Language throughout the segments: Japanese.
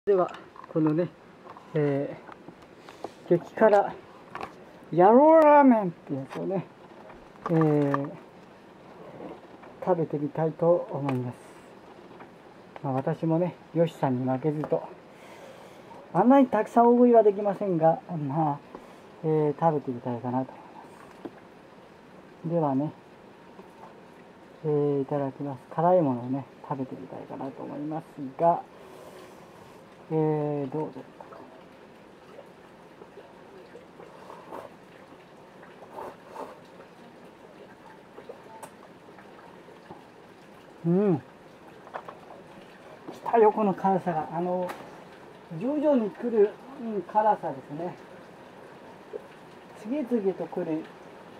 ではこのね、激辛野郎ラーメンってやつをね、食べてみたいと思います。私もね、よしさんに負けずとあんなにたくさん大食いはできませんが、食べてみたいかなと思います。ではね、いただきます。辛いものをね食べてみたいかなと思いますが、どうぞ。来たよ、この辛さが。徐々に来る、辛さですね。次々と来る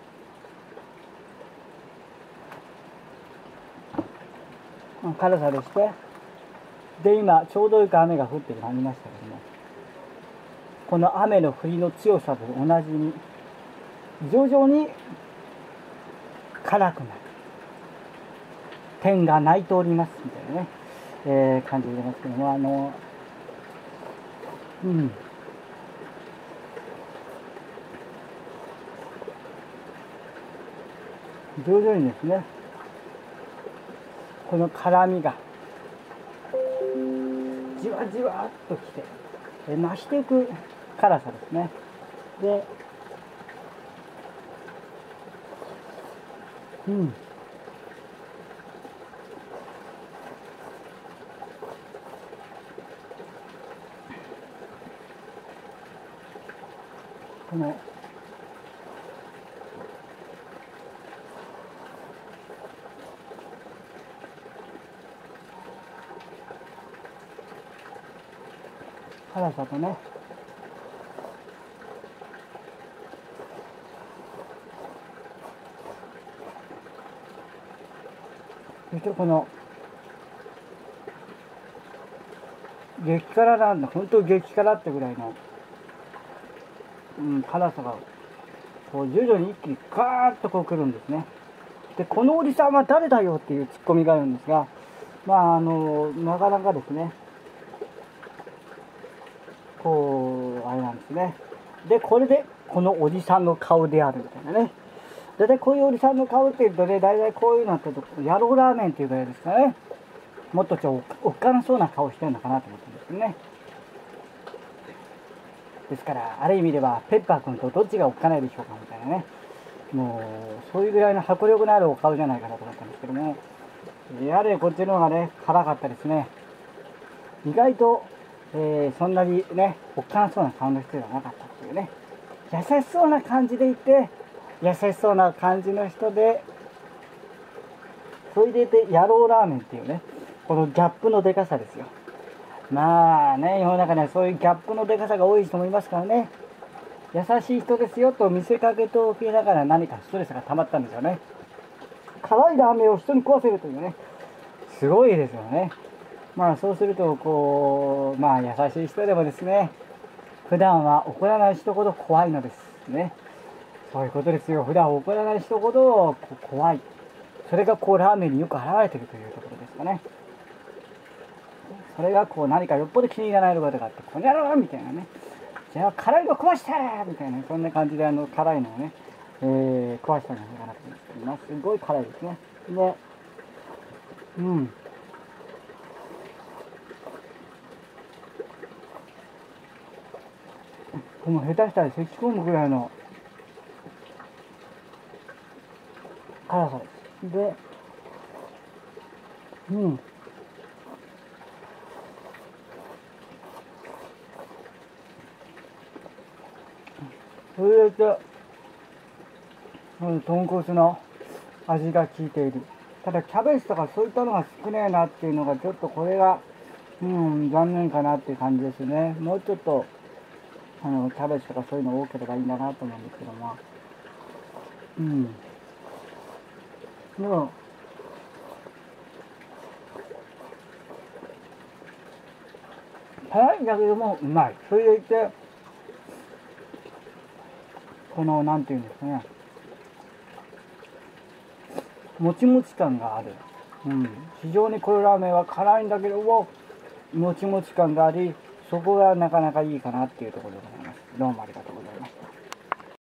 辛さでして、で今ちょうどよく雨が降ってまいりましたけども、この雨の降りの強さと同じに徐々に辛くなる、天が泣いておりますみたいなね、感じでますけども、徐々にですね、この辛みがじわじわっときて、増していく辛さですね。で、この辛さとね、そしてこの激辛なんだ、本当に激辛ってぐらいの、辛さがこう徐々に一気にガーッとこう来るんですね。で、このおじさんは誰だよっていうツッコミがあるんですが、なかなかですね、こうあれなんですね。で、これでこのおじさんの顔であるみたいなね。大体こういうおじさんの顔っていうとね、大体こういうのって野郎ラーメンっていうぐらいですかね。もっとおっかなそうな顔してるのかなと思ったんですけどね。ですからある意味ではペッパー君とどっちがおっかないでしょうかみたいなね、もうそういうぐらいの迫力のあるお顔じゃないかなと思ったんですけども、やはりこっちの方がね辛かったですね。意外と、そんなにねおっかなそうな顔の人ではなかったっていうね、優しそうな感じでいて、優しそうな感じの人で、それでいて野郎ラーメンっていうね、このギャップのでかさですよ。まあね、世の中にはそういうギャップのでかさが多い人もいますからね。優しい人ですよと見せかけておきながら何かストレスが溜まったんですよね。辛いラーメンを人に食わせるというね、すごいですよね。そうするとこう優しい人でもですね、普段は怒らない人ほど怖いのですね。そういうことですよ。普段怒らない人ほど怖い。それがこうラーメンによく現れているというところですかね。それがこう何かよっぽど気に入らないことがあって、この野郎みたいなね、じゃあ辛いの食わしてみたいな、そんな感じで辛いのをね、食わしたんじゃないかなと思います。すごい辛いですね。で、この下手したら咳き込むぐらいの辛さです。で、それで豚骨の味が効いている。ただキャベツとかそういったのが少ないなっていうのが、ちょっとこれが残念かなっていう感じですね。もうちょっとキャベツとかそういうの多ければいいんだなと思うんですけども、でも辛いんだけどもうまい。それでいてこのなんていうんですかね、もちもち感がある。非常にこのラーメンは辛いんだけどももちもち感があり、 そこがなかなかいいかなっていうところでございます。どうもありがとう。